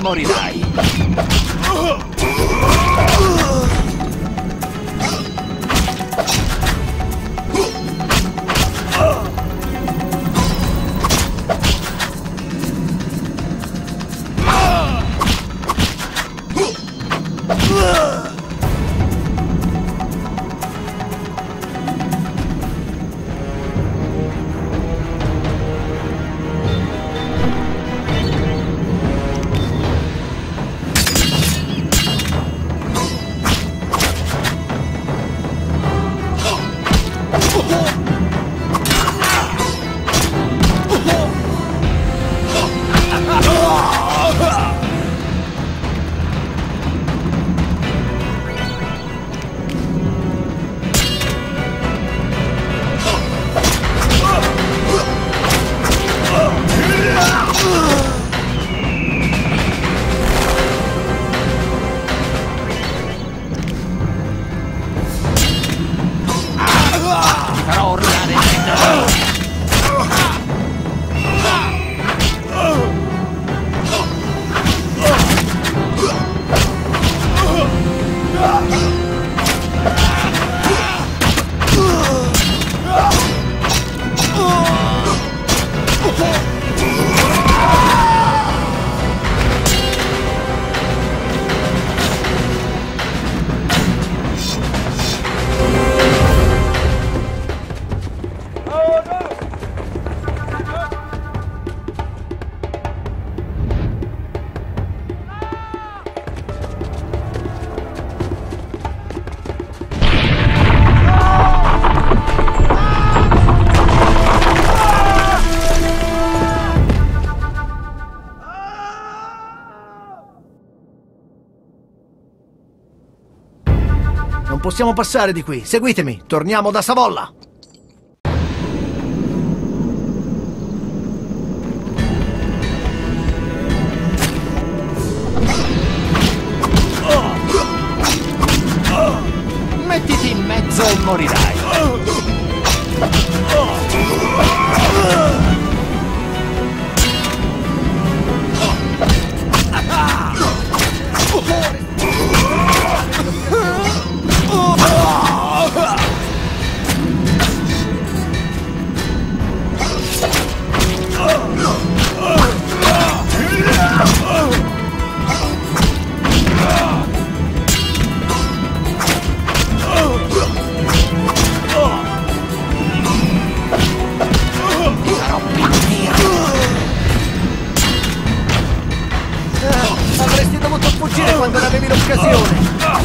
morirai. Non possiamo passare di qui. Seguitemi, torniamo da Savolla. Mettiti in mezzo e morirai. Avresti dovuto fuggire quando ne avevi l'occasione.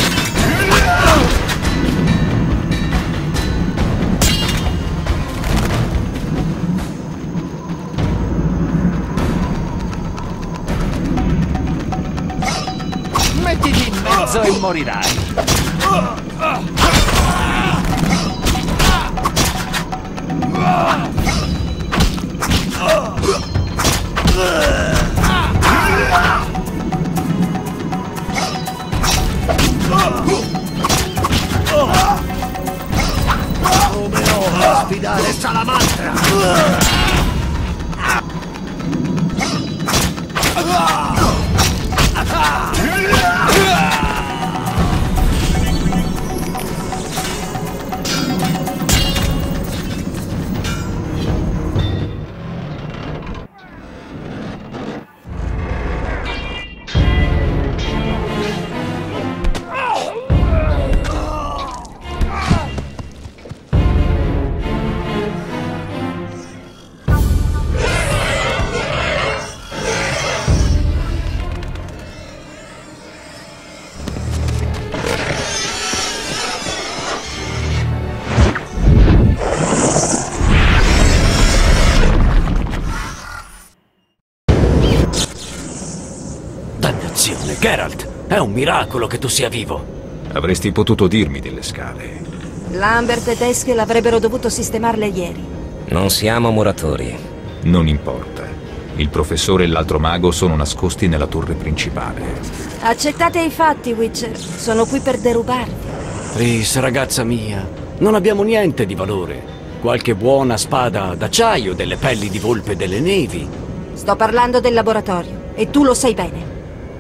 Mettiti in mezzo e morirai. Come osa sfidare Salamandra? Dannazione, Geralt! È un miracolo che tu sia vivo! Avresti potuto dirmi delle scale. Lambert ed Eskel avrebbero dovuto sistemarle ieri. Non siamo muratori. Non importa. Il professore e l'altro mago sono nascosti nella torre principale. Accettate i fatti, Witcher. Sono qui per derubarvi. Tris, ragazza mia, non abbiamo niente di valore. Qualche buona spada d'acciaio, delle pelli di volpe delle nevi. Sto parlando del laboratorio, e tu lo sai bene.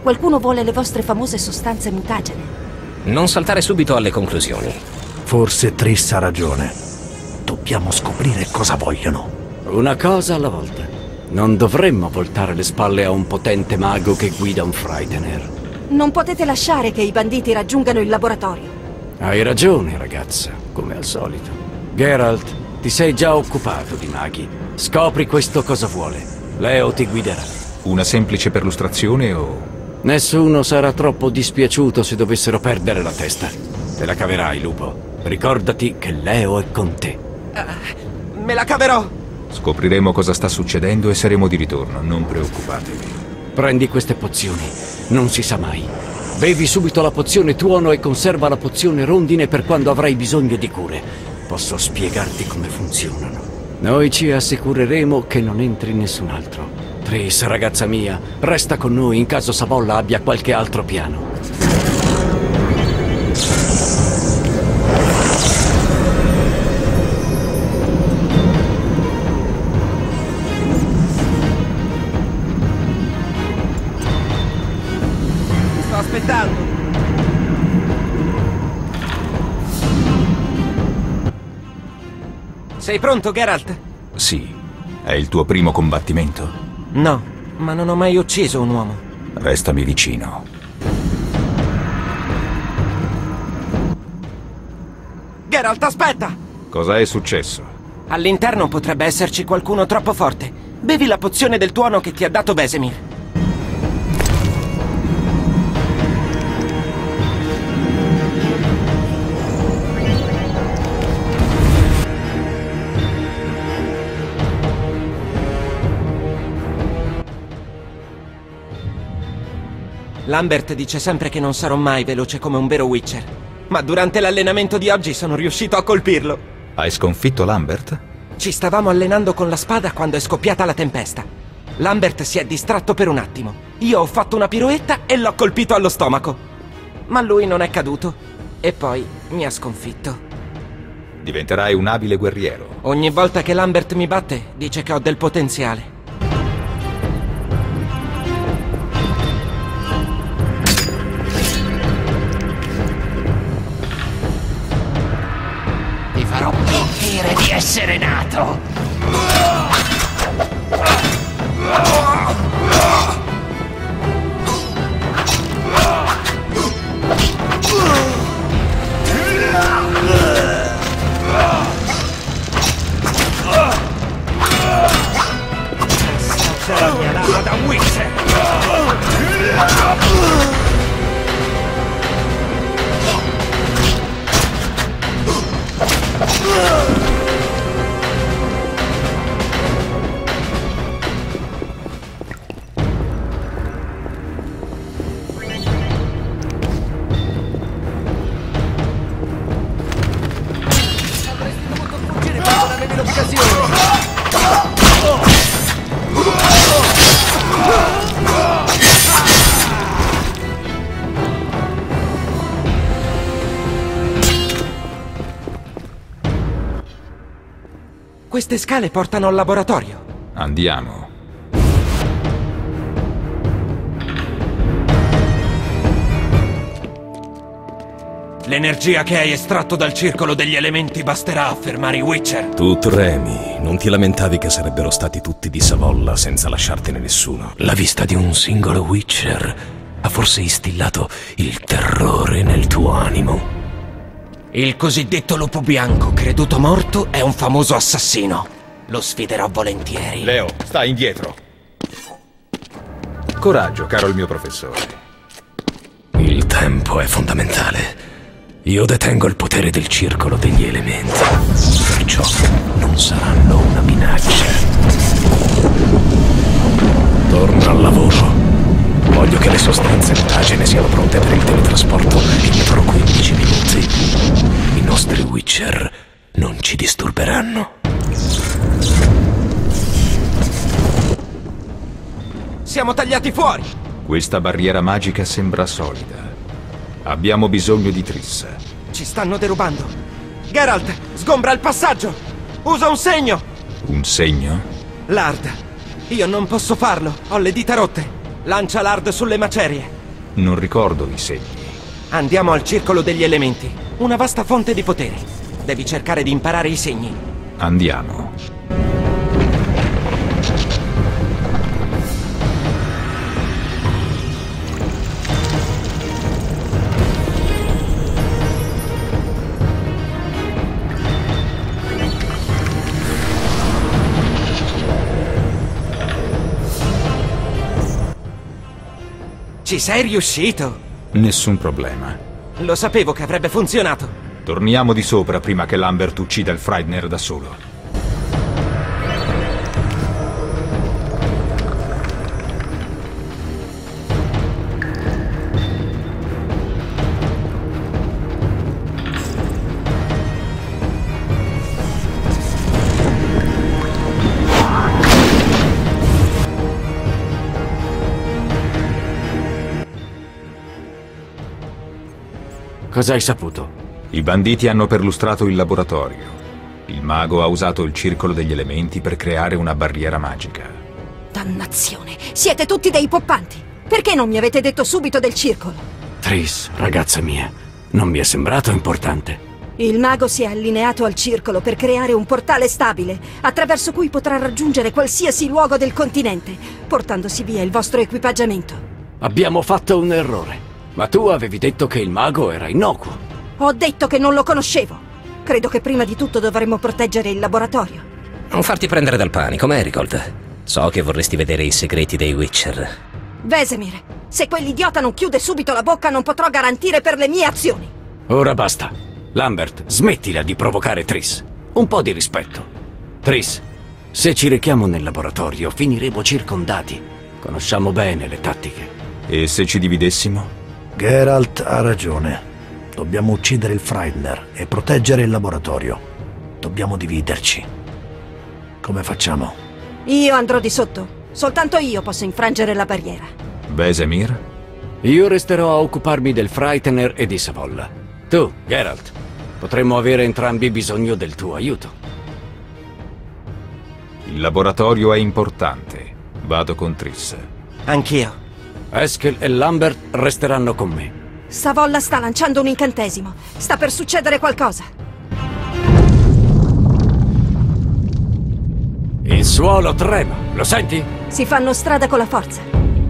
Qualcuno vuole le vostre famose sostanze mutagene. Non saltare subito alle conclusioni. Forse Triss ha ragione. Dobbiamo scoprire cosa vogliono. Una cosa alla volta. Non dovremmo voltare le spalle a un potente mago che guida un Frightener. Non potete lasciare che i banditi raggiungano il laboratorio. Hai ragione, ragazza, come al solito. Geralt, ti sei già occupato di maghi. Scopri questo cosa vuole. Leo ti guiderà. Una semplice perlustrazione o... Nessuno sarà troppo dispiaciuto se dovessero perdere la testa. Te la caverai, lupo. Ricordati che Leo è con te. Me la caverò! Scopriremo cosa sta succedendo e saremo di ritorno, non preoccupatevi. Prendi queste pozioni, non si sa mai. Bevi subito la pozione tuono e conserva la pozione rondine per quando avrai bisogno di cure. Posso spiegarti come funzionano. Noi ci assicureremo che non entri nessun altro. Triss, ragazza mia, resta con noi in caso Savolla abbia qualche altro piano. Sto aspettando. Sei pronto, Geralt? Sì. È il tuo primo combattimento? No, ma non ho mai ucciso un uomo. Restami vicino. Geralt, aspetta! Cosa è successo? All'interno potrebbe esserci qualcuno troppo forte. Bevi la pozione del tuono che ti ha dato Vesemir. Lambert dice sempre che non sarò mai veloce come un vero Witcher. Ma durante l'allenamento di oggi sono riuscito a colpirlo. Hai sconfitto Lambert? Ci stavamo allenando con la spada quando è scoppiata la tempesta. Lambert si è distratto per un attimo. Io ho fatto una piruetta e l'ho colpito allo stomaco. Ma lui non è caduto. E poi mi ha sconfitto. Diventerai un abile guerriero. Ogni volta che Lambert mi batte, dice che ho del potenziale. Ti farò pentire di essere nato. La mia lama da Witcher! Avresti dovuto fuggire quando avevi l'occasione. Queste scale portano al laboratorio. Andiamo. L'energia che hai estratto dal circolo degli elementi basterà a fermare i Witcher. Tu tremi, non ti lamentavi che sarebbero stati tutti di Savolla senza lasciartene nessuno. La vista di un singolo Witcher ha forse instillato il terrore nel tuo animo. Il cosiddetto lupo bianco, creduto morto, è un famoso assassino. Lo sfiderò volentieri. Leo, stai indietro. Coraggio, caro il mio professore. Il tempo è fondamentale. Io detengo il potere del circolo degli elementi. Perciò non saranno una minaccia. Torna al lavoro. Voglio che le sostanze mutagene siano pronte per il teletrasporto entro 15 minuti. I nostri Witcher non ci disturberanno. Siamo tagliati fuori! Questa barriera magica sembra solida. Abbiamo bisogno di Triss. Ci stanno derubando. Geralt, sgombra il passaggio! Usa un segno! Un segno? L'Ard. Io non posso farlo, ho le dita rotte. Lancia l'Ard sulle macerie. Non ricordo i segni. Andiamo al circolo degli elementi. Una vasta fonte di poteri. Devi cercare di imparare i segni. Andiamo. Ci sei riuscito? Nessun problema. Lo sapevo che avrebbe funzionato. Torniamo di sopra prima che Lambert uccida il Freidner da solo. Cosa hai saputo? I banditi hanno perlustrato il laboratorio. Il mago ha usato il circolo degli elementi per creare una barriera magica. Dannazione! Siete tutti dei poppanti! Perché non mi avete detto subito del circolo? Triss, ragazza mia, non mi è sembrato importante. Il mago si è allineato al circolo per creare un portale stabile, attraverso cui potrà raggiungere qualsiasi luogo del continente, portandosi via il vostro equipaggiamento. Abbiamo fatto un errore. Ma tu avevi detto che il mago era innocuo. Ho detto che non lo conoscevo. Credo che prima di tutto dovremmo proteggere il laboratorio. Non farti prendere dal panico, Marigold. So che vorresti vedere i segreti dei Witcher. Vesemir, se quell'idiota non chiude subito la bocca non potrò garantire per le mie azioni. Ora basta. Lambert, smettila di provocare Triss. Un po' di rispetto. Triss, se ci rechiamo nel laboratorio finiremo circondati. Conosciamo bene le tattiche. E se ci dividessimo? Geralt ha ragione. Dobbiamo uccidere il Freidner e proteggere il laboratorio. Dobbiamo dividerci. Come facciamo? Io andrò di sotto. Soltanto io posso infrangere la barriera. Vesemir? Io resterò a occuparmi del Freidner e di Savolla. Tu, Geralt, potremmo avere entrambi bisogno del tuo aiuto. Il laboratorio è importante. Vado con Triss. Anch'io. Eskel e Lambert resteranno con me. Savolla sta lanciando un incantesimo. Sta per succedere qualcosa. Il suolo trema, lo senti? Si fanno strada con la forza.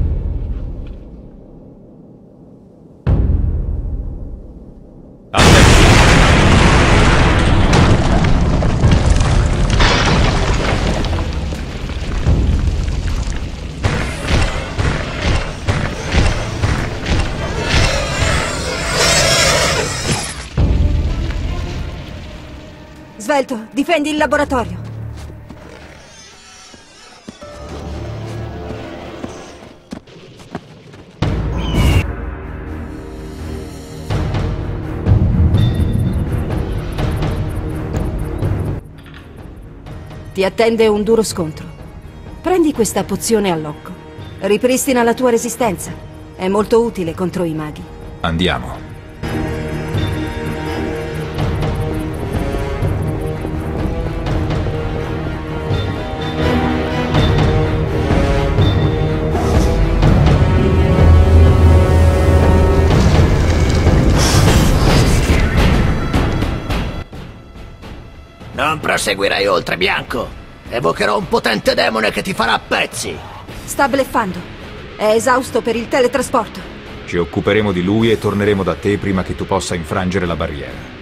Svelto, difendi il laboratorio. Ti attende un duro scontro. Prendi questa pozione all'occo. Ripristina la tua resistenza. È molto utile contro i maghi. Andiamo. Non proseguirai oltre, Bianco. Evocherò un potente demone che ti farà a pezzi. Sta bleffando. È esausto per il teletrasporto. Ci occuperemo di lui e torneremo da te prima che tu possa infrangere la barriera.